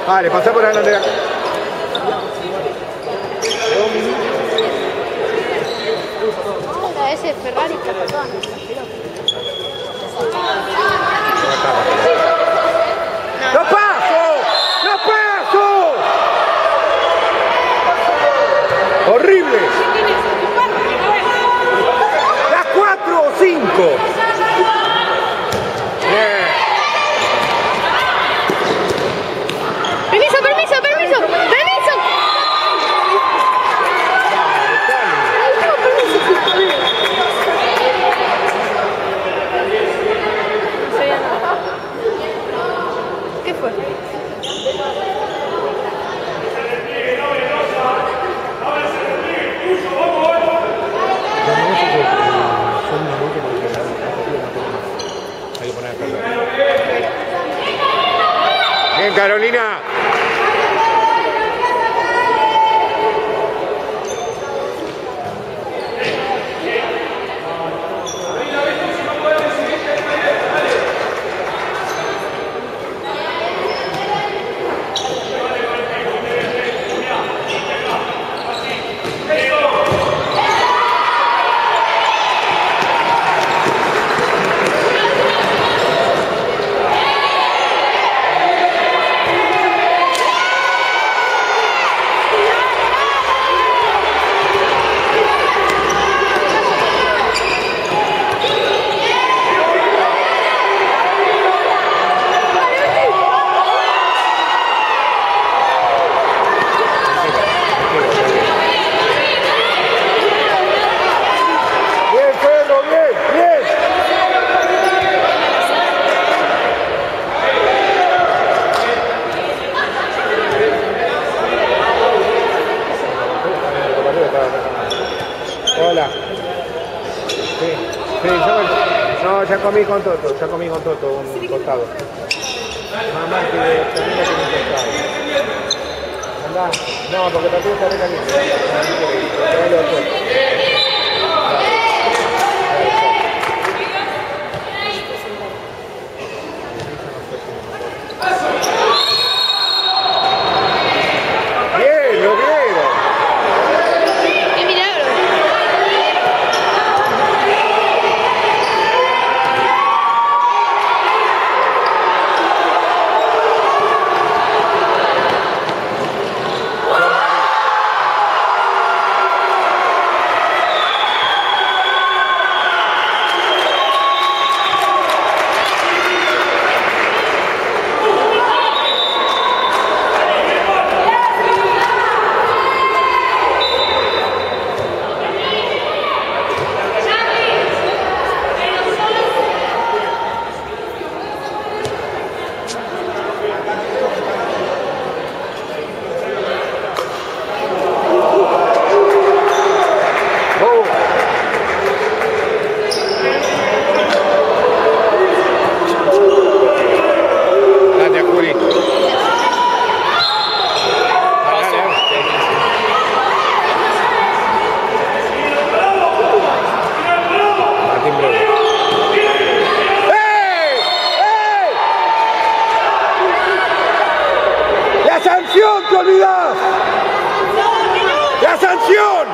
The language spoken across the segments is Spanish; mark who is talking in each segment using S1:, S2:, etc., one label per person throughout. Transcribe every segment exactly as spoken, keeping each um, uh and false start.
S1: Vale, pasá por adelante.
S2: Ahora ese Ferrari está pasando.
S1: ¡No paso! ¡No paso! ¡Horrible! ¿Las cuatro o cinco? Bien.
S2: Permiso, permiso, permiso, permiso. ¿Qué fue?
S1: Bien, Carolina. Hola. Sí, sí, yo, no, ya comí con Toto, ya comí con Toto un costado. Mamá, que termina con un costado. Andá, no, porque también está recaliente. Tráelo después. Bien, lo vieron.
S2: ¡Qué milagro! ¡Te olvidás! ¡La sanción!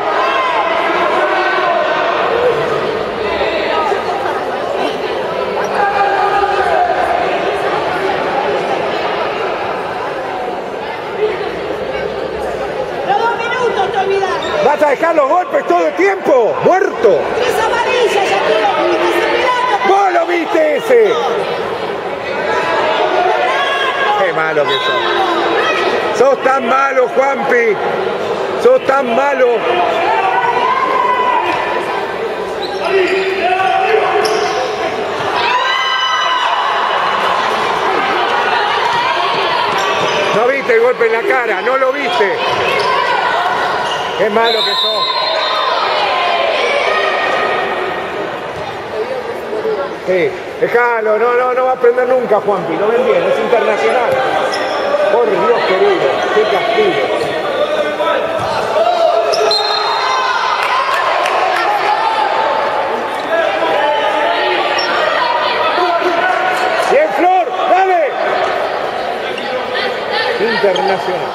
S3: Los dos minutos te olvidás.
S1: ¿Vas a dejar los golpes todo el tiempo? ¡Muerto!
S3: Es amarilla, ya te lo que estás mirando.
S1: ¡Vos lo viste ese! ¡Qué malo que sos! ¡Sos tan malo, Juanpi! ¡Sos tan malo! No viste el golpe en la cara, no lo viste. ¡Qué malo que sos! Sí, dejalo, no, no, no va a aprender nunca, Juanpi, lo ven bien, es internacional. Por Dios querido, qué castigo. Bien, Flor, dale. Internacional.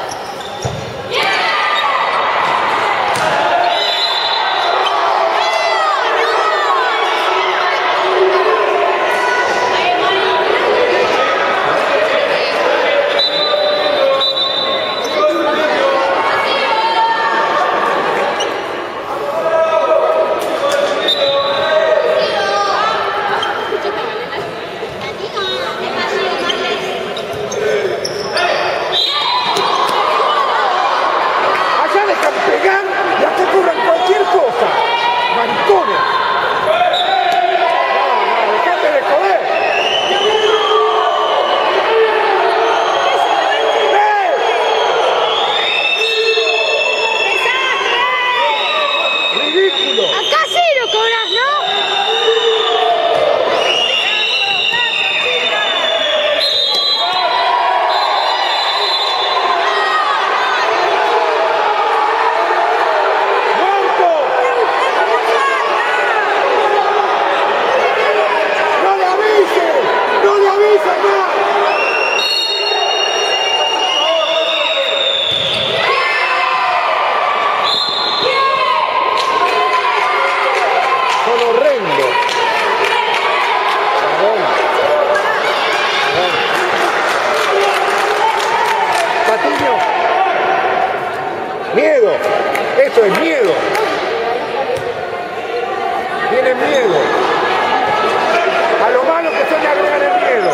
S1: Miedo, eso es miedo. Tienen miedo. A lo malo que son le agregan el miedo.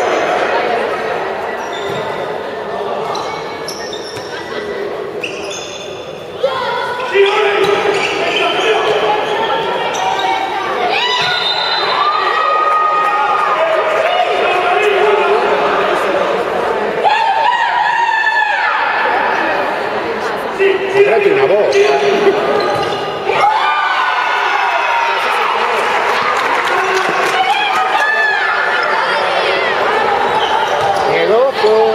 S1: Comprate una voz. Miedoso.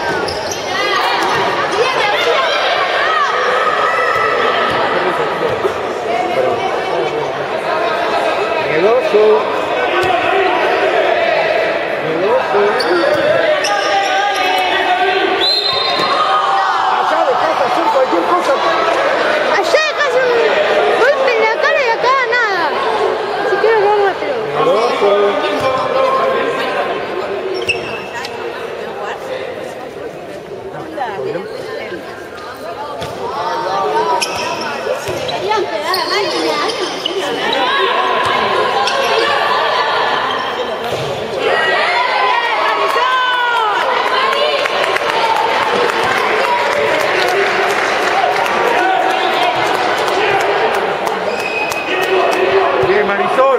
S1: Miedoso. Miedoso. Marisol.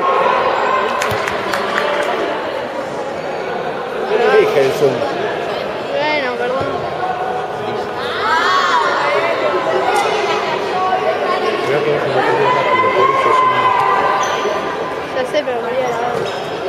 S1: ¿Qué dije el Zoom?
S2: Bueno, perdón.
S1: Creo que se me ocurrió rápido, por eso es un...
S2: Ya sé, pero María la verdad.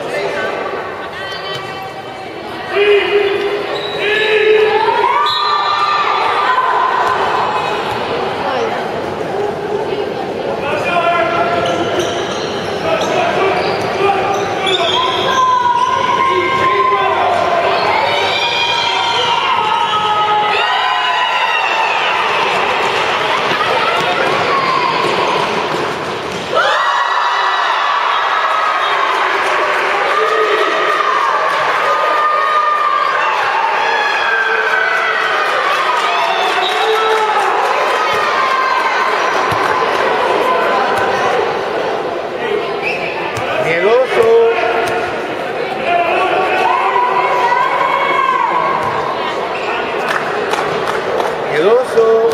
S2: Miedoso.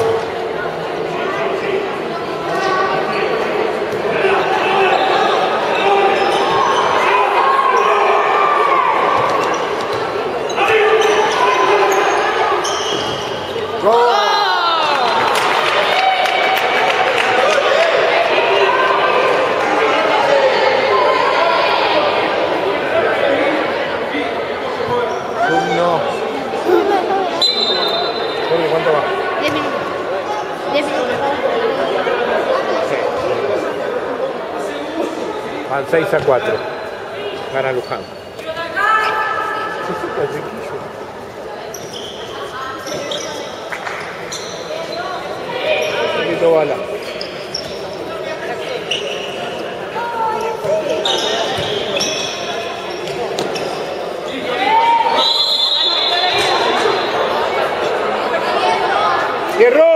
S2: ¿Cuánto va? diez minutos. diez minutos.
S1: Sí. Van seis a cuatro. Gana Luján. cuatro balas. ¡Cierro!